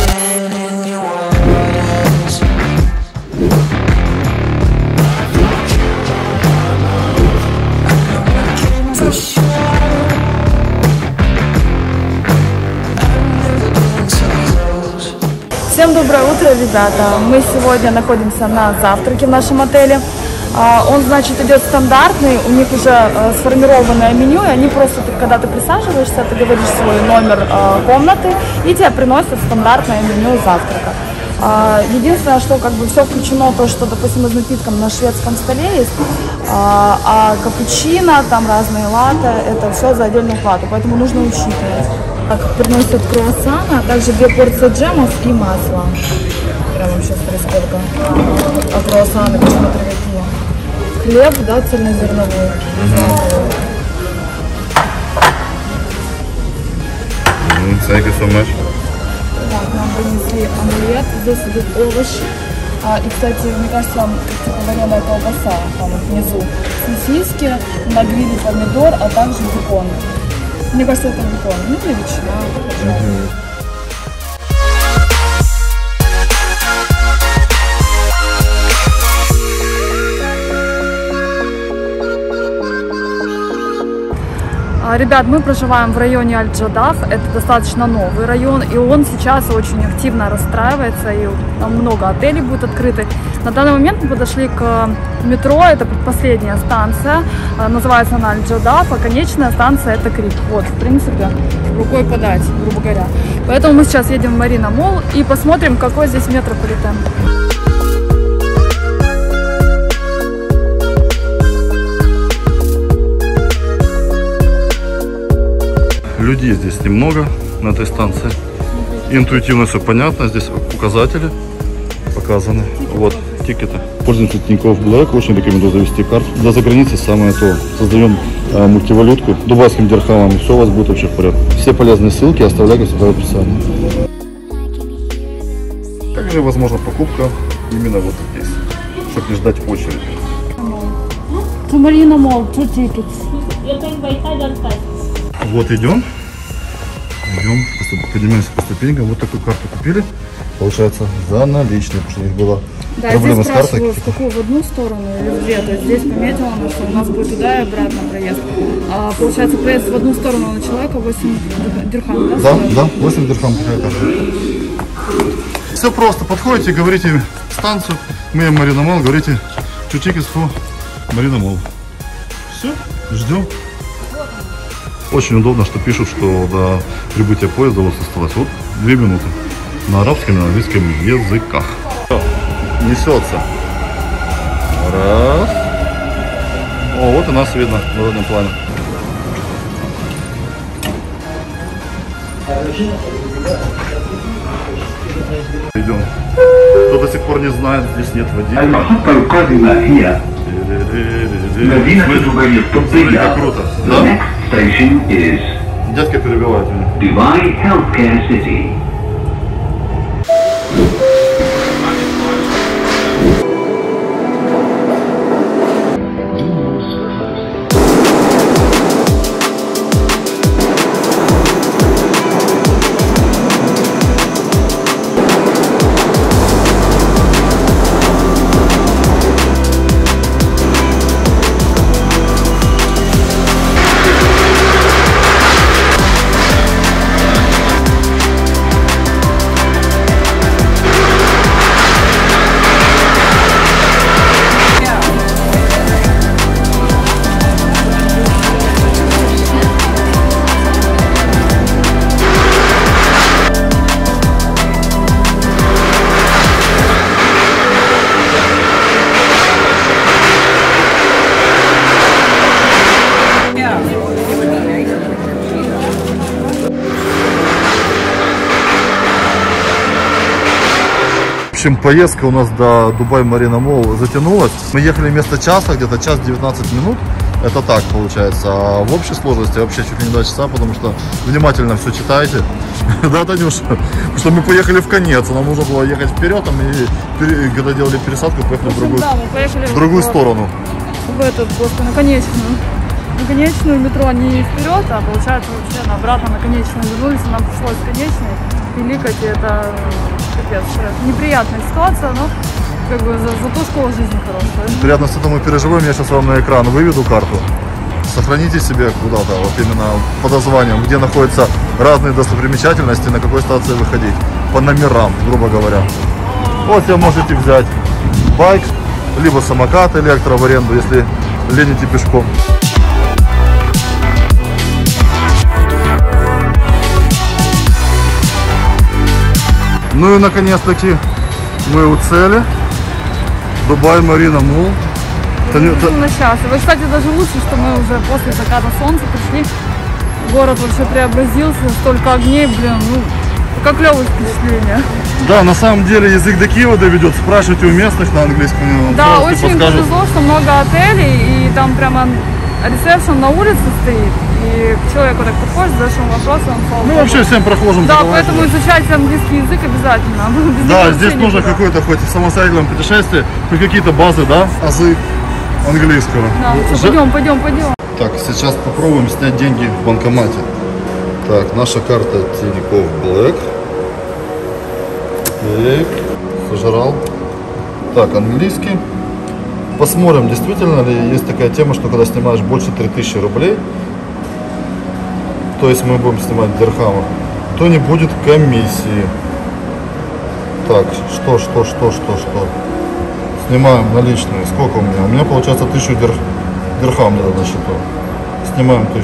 Всем доброе утро, ребята! Мы сегодня находимся на завтраке в нашем отеле. Он, значит, идет стандартный, у них уже сформированное меню, и они просто, когда ты присаживаешься, ты говоришь свой номер комнаты, и тебе приносят стандартное меню завтрака. Единственное, что как бы все включено, то, что, допустим, из напитков на шведском столе есть, а капучино, там разные латте, это все за отдельную плату, поэтому нужно учитывать. Так, приносят круассаны, а также 2 порции джемов и масла. Прямо сейчас сколько. А круассаны, посмотри, какие. Хлеб, да, цельнозерновой. Thank you so much. Так, нам принесли омлет, здесь идут овощи. И, кстати, мне кажется, типа вареная колбаса там внизу. Сосиски, на гриле помидор, а также бекон. Мне кажется, это бекон. Ну, или ветчина. Ребят, мы проживаем в районе Аль-Джадаф, это достаточно новый район, и он сейчас очень активно расстраивается, и там много отелей будет открыты. На данный момент мы подошли к метро, это последняя станция, называется она Аль-Джадаф, а конечная станция это Крик. Вот, в принципе, рукой подать, грубо говоря. Поэтому мы сейчас едем в Марина Молл и посмотрим, какой здесь метрополитен. Людей здесь немного на этой станции. Интуитивно все понятно. Здесь указатели показаны. Вот, тикеты. Пользуемся Тинькофф Блэк. Очень рекомендую завести карту. Для заграницы самое то. Создаем мультивалютку дубайским дирхамом. И все у вас будет вообще в порядке. Все полезные ссылки оставляю сюда в описании. Также возможна покупка именно вот здесь, чтобы не ждать очереди. Марина Молл, 2 tickets. Вот идем, поднимаемся по ступенькам, вот такую карту купили, получается, за наличные, потому что у них была проблема с картой. В какую, в одну сторону или в две, то есть здесь пометила, что у нас будет туда и обратно проезд. Получается, проезд в одну сторону на человека 8 дирхам, да? Да, 8 дирхам. Все просто, подходите, говорите станцию, мы Марина Молл, говорите чутикис for Марина Молл. Все, ждем. Очень удобно, что пишут, что до прибытия поезда у вас осталось вот 2 минуты на арабском и на английском языках. Несется. Раз. О, вот и нас видно на заднем плане. Идем. Кто до сих пор не знает, здесь нет водителя. Смотри, как круто. Да? Дядька перебивает меня. Dubai Healthcare City. В общем, поездка у нас до Дубай Марина Молл затянулась. Мы ехали вместо часа, где-то час 19 минут. Это так получается. А в общей сложности вообще чуть ли не 2 часа, потому что внимательно все читайте. Да, Танюша? Потому что мы поехали в конец. Нам нужно было ехать вперед, и когда делали пересадку, поехали в другую сторону. В этот, просто на конечную метро не вперед, а получается вообще на обратно на конечную вернулись, нам пришлось в конечной. пиликать, и это капец. Неприятная ситуация, но как бы зато школа жизни хорошая. Приятно, что мы переживаем. Я сейчас вам на экран выведу карту. Сохраните себе куда-то, вот именно по названиям, где находятся разные достопримечательности, на какой станции выходить. По номерам, грубо говоря. Вот вы можете взять байк, либо самокат электро в аренду, если лень идти пешком. Ну и наконец-таки мы у цели. Дубай Марина Молл. На час. И, кстати, даже лучше, что мы уже после заката солнца пришли. Город вообще преобразился, столько огней, блин, ну, как клевое впечатление. Да, на самом деле язык до Киева доведет. Спрашивайте у местных на английском. Да, очень повезло, что много отелей, и там прямо ресепшн на улице стоит. И к человеку так подходишь, задаешь ему вопросы, он сказал. Ну, вообще всем прохожим. Да, поэтому изучать английский язык обязательно. Да, здесь нужно какое-то хоть в самостоятельном путешествии, хоть какие-то базы, да, азы английского. Да, все, пойдем. Так, сейчас попробуем снять деньги в банкомате. Так, наша карта Тинькофф Black. Сожрал. Так, английский. Посмотрим, действительно ли есть такая тема, что когда снимаешь больше 3000 рублей, то есть мы будем снимать в дирхамах, то не будет комиссии. Так, что? Снимаем наличные. Сколько у меня? У меня получается 1000 дирхам на счету. Снимаем 1000.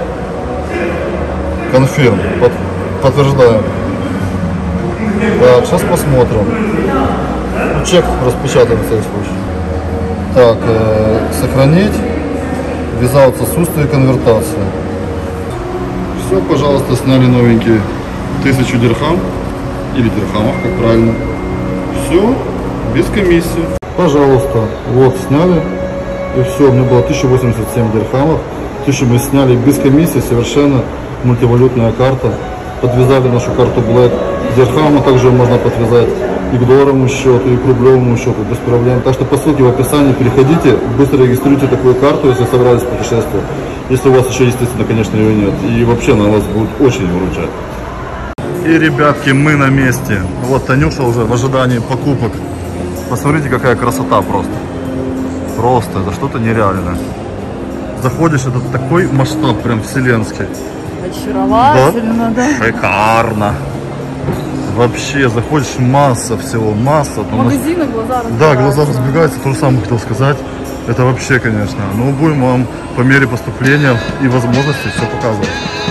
Конфирм. Подтверждаем. Так, сейчас посмотрим. Чек распечатаем в всякий случай. Так, сохранить. Виза отсутствие конвертации. Все, пожалуйста, сняли новенькие 1000 дирхам. Или дирхамов, как правильно. Все, без комиссии. Пожалуйста, вот сняли. И все, у меня было 1087 дирхамов. 1000 мы сняли без комиссии, совершенно мультивалютная карта. Подвязали нашу карту Black. Дирхамы также можно подвязать и к долларовому счету, и к рублевому счету, без проблем. Так что по ссылке в описании переходите, быстро регистрируйте такую карту, если собрались в путешествие. Если у вас еще, естественно, конечно, ее нет. И вообще на вас будет очень выручать. И, ребятки, мы на месте. Вот Танюша уже в ожидании покупок. Посмотрите, какая красота просто. Просто, это что-то нереальное. Заходишь, это такой масштаб прям вселенский. Очаровательно, да? Шикарно. Вообще, заходишь, масса всего, масса. Магазины, глаза разбегаются. Да, глаза разбегаются, то же самое хотел сказать. Это вообще, конечно. Но будем вам по мере поступления и возможности все показывать.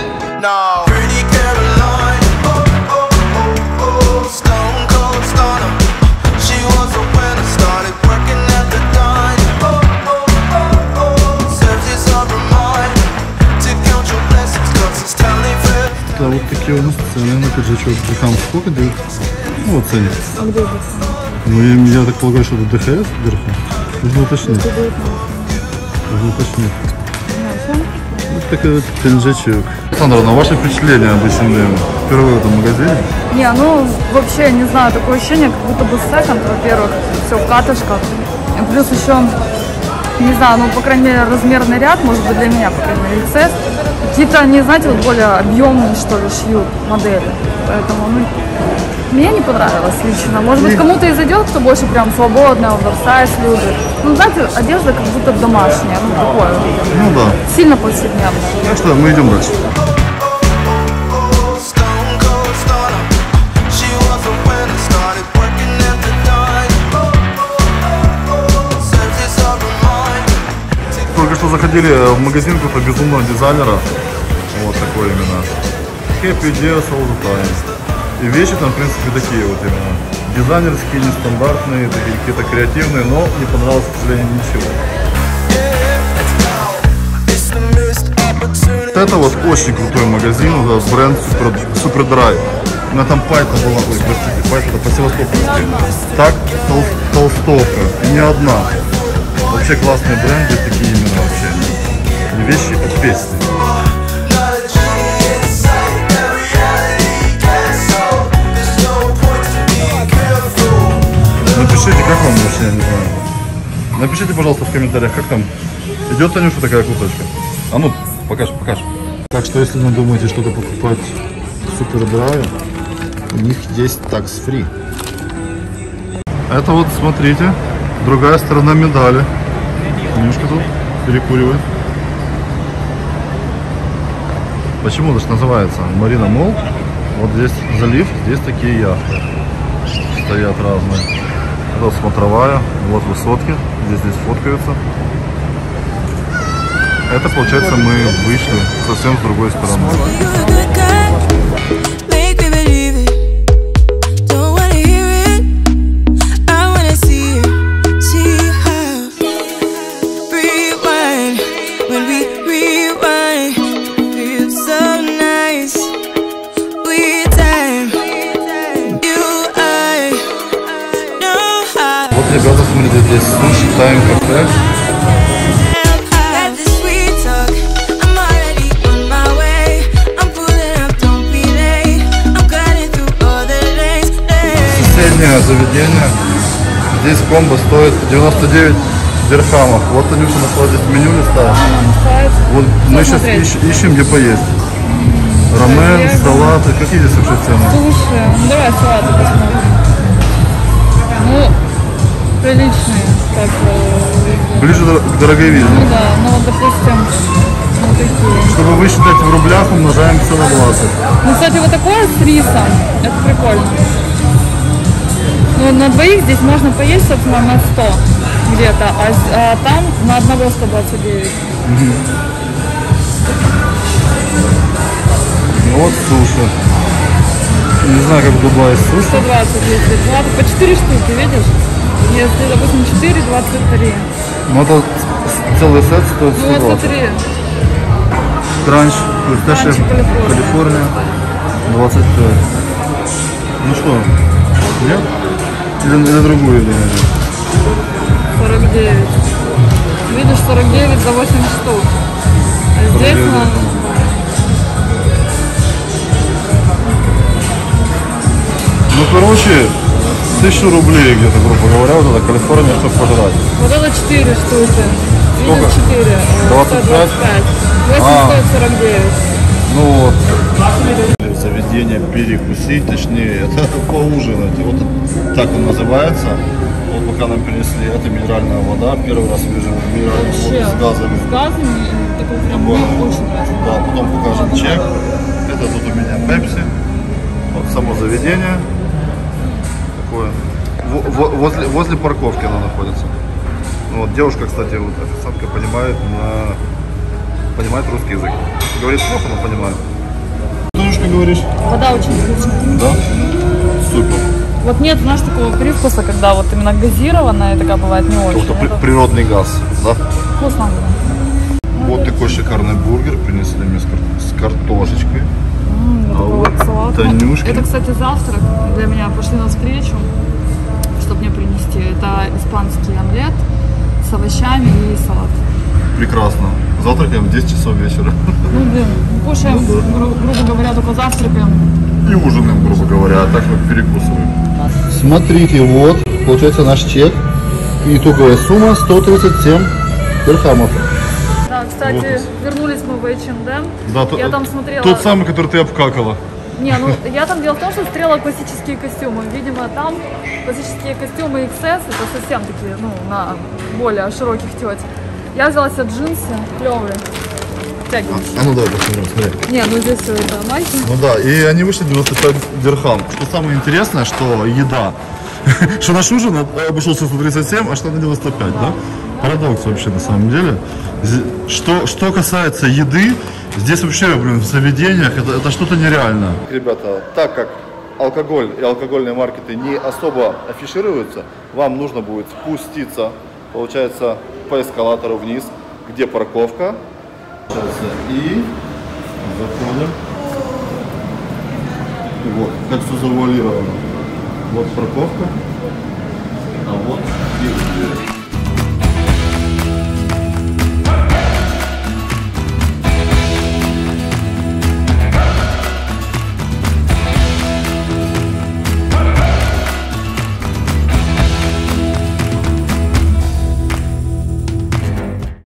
Да, вот такие у нас цены на пиджачок. Дирхам сколько дают? Ну, вот ценник. А где это? Ну, я так полагаю, что это ДХС дирхам. Нужно уточнить. Нужно уточнить. Вот такой пиджачок. Александра, на ваше впечатление обычно впервые в этом магазине? Не, ну вообще, не знаю, такое ощущение, как будто бы секонд, во-первых, все в катышках. И плюс еще, не знаю, ну, по крайней мере, размерный ряд, может быть, для меня, по крайней мере, XS. Какие-то, они, знаете, вот более объемные, что ли, шьют модели. Поэтому, ну, мне не понравилось лично. Может быть, кому-то и зайдет, кто больше прям свободный, оверсайз любит. Ну, знаете, одежда как будто домашняя, ну, такое. Ну, да. Сильно повседневная. Так что, мы идем дальше. Только что заходили в магазин какого-то безумного дизайнера. Вот такой именно. Happy Ideas all the time. И вещи там, в принципе, такие вот именно. Дизайнерские, нестандартные, такие какие-то креативные, но не понравилось, к сожалению, ничего. Это вот очень крутой магазин, это бренд Superdry. У меня там пайка была, ой, простите, пайка это по-севастопольски. Так, толстовка, не одна. Вообще классные бренды, такие именно вообще. Вещи от песни. Напишите, как вам вообще, я не знаю. Напишите, пожалуйста, в комментариях, как там идет, Танюша, такая курточка. А ну, покажи. Так что, если не думаете что-то покупать в Superdry, у них есть tax-free. Это вот, смотрите, другая сторона медали. Немножко тут перекуривает. Почему это называется Марина Молл? Вот здесь залив, здесь такие яхты стоят разные. Это смотровая, вот высотки, здесь фоткаются. Это, получается, мы вышли совсем с другой стороны. Вот, ребята, смотрите, здесь суши тайм кафе. Заведение. Здесь комбо стоит 99 дирхамов. Вот Танюша нашла здесь меню листает. Вот мы сейчас ищем, где поесть. Рамен, салаты. Какие здесь вообще цены? Слушай, ну давай салаты посмотрим. Ну, приличные. Так, ближе к дороговизне. ну да, ну вот допустим, вот такие. Чтобы высчитать в рублях, умножаем все на 20. Ну, кстати, вот такое с рисом, это прикольно. Ну, на двоих здесь можно поесть, собственно, на 100 где-то, а там на одного 129. Вот суши. Не знаю, как в Дубае суши. 120 есть. Ну, по 4 штуки, видишь? Если, допустим, 4, 23. Ну, это целый сет стоит Ну, 120. вот смотри. Кранч, писташия, Калифорния. Калифорния, 25. Ну что, нет? Или другую еду найдем? 49. Видишь, 49 за 8 штук. А здесь нам... Ну, короче, 1000 рублей где-то, грубо говоря, вот это Калифорния, чтобы пожрать. Вот это 4 штуки. Сколько? Видишь, 4. 25? 8 стоит 49. Ну вот. Заведение перекусить, точнее, это поужинать. Вот так он называется. Вот пока нам принесли, это минеральная вода. Первый раз вижу минеральную воду с газами. С газами, такой прям мне очень нравится. Да, потом покажем чек. Это тут у меня пепси. Вот само заведение. Такое. Возле парковки оно находится. Ну, вот девушка, кстати, вот официантка понимает русский язык. Говорит плохо, но понимает. Что говоришь? Вода очень вкусная. Да? Супер. Вот нет, знаешь, такого привкуса, когда вот именно газированная, такая бывает не очень. Как-то природный газ, да? Вкусно. Вот такой шикарный бургер принесли мне с картошечкой. Вот такой вот салат. Танюшки. Это, кстати, завтрак для меня. Пошли навстречу, чтобы мне принести. Это испанский омлет с овощами и салат. Прекрасно. Завтракаем в 10 часов вечера. Ну, блин, кушаем, грубо говоря, только завтракаем. И ужинаем, грубо говоря, а так вот перекусываем. Смотрите, вот, получается наш чек. Итоговая сумма 137 дирхамов. Да, кстати, вернулись мы в H&M. Да, Я там смотрела... Тот самый, который ты обкакала. Не, ну я там дело в том, что смотрела классические костюмы. Видимо, там классические костюмы XS, это совсем такие, ну, на более широких теть. Я взяла себе джинсы клевые. А ну давай посмотрим, смотри. Не, ну здесь все это майки. Ну да, и они вышли 95 дирхам. Что самое интересное, что еда. Что наш ужин обошелся 137, а что на 95, да? Парадокс вообще на самом деле. Что касается еды, здесь вообще, блин, в заведениях это что-то нереальное. Ребята, так как алкоголь и алкогольные маркеты не особо афишируются, вам нужно будет спуститься, получается, по эскалатору вниз, где парковка. И заходим. И вот, как все завуалировано. Вот парковка, а вот и дверь.